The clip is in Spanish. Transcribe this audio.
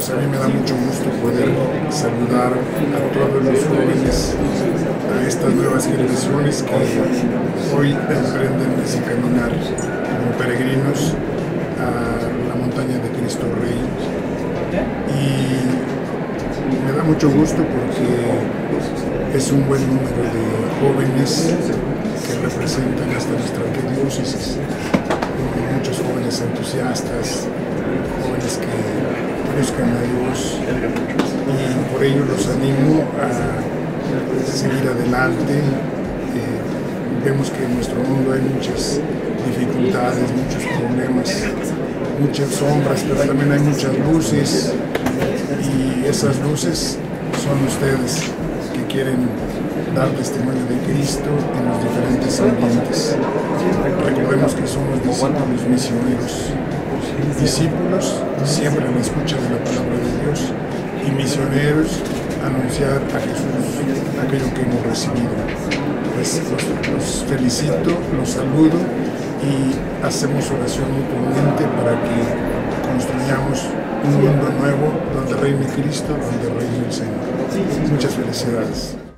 Pues a mí me da mucho gusto poder saludar a todos los jóvenes, a estas nuevas generaciones que hoy emprenden ese caminar como peregrinos a la montaña de Cristo Rey. Y me da mucho gusto porque es un buen número de jóvenes que representan hasta nuestra arquidiócesis, muchos jóvenes entusiastas, jóvenes que buscan a Dios, y por ello los animo a seguir adelante. Vemos que en nuestro mundo hay muchas dificultades, muchos problemas, muchas sombras, pero también hay muchas luces, y esas luces son ustedes que quieren dar testimonio de Cristo en los diferentes ambientes. Recordemos que somos discípulos misioneros, discípulos siempre a la escucha de la palabra de Dios, y misioneros anunciar a Jesús aquello que hemos recibido. Pues los felicito, los saludo y hacemos oración mutuamente para que construyamos un mundo nuevo donde reine Cristo, donde reine el Señor. Muchas felicidades.